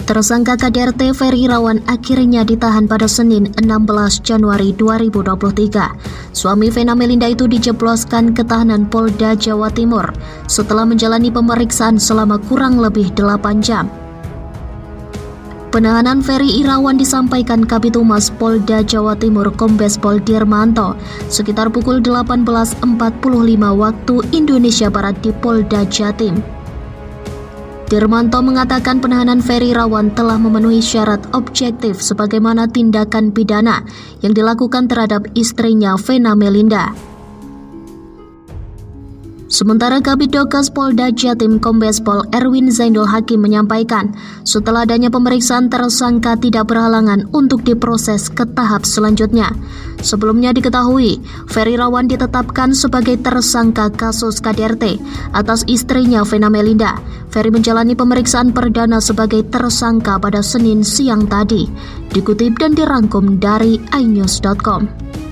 Tersangka KDRT Ferry Irawan akhirnya ditahan pada Senin 16 Januari 2023. Suami Vena Melinda itu dijebloskan ke tahanan Polda Jawa Timur setelah menjalani pemeriksaan selama kurang lebih 8 jam. Penahanan Ferry Irawan disampaikan Kabid Humas Polda Jawa Timur Kombes Pol Dirmanto sekitar pukul 18.45 waktu Indonesia Barat di Polda Jatim. Dirmanto mengatakan penahanan Ferry Irawan telah memenuhi syarat objektif sebagaimana tindakan pidana yang dilakukan terhadap istrinya Vena Melinda. Sementara Kabid Dokes Polda Jatim Kombes Pol Erwin Zainul Hakim menyampaikan setelah adanya pemeriksaan tersangka tidak berhalangan untuk diproses ke tahap selanjutnya. Sebelumnya diketahui, Ferry Irawan ditetapkan sebagai tersangka kasus KDRT atas istrinya Vena Melinda. Ferry menjalani pemeriksaan perdana sebagai tersangka pada Senin siang tadi. Dikutip dan dirangkum dari inews.com.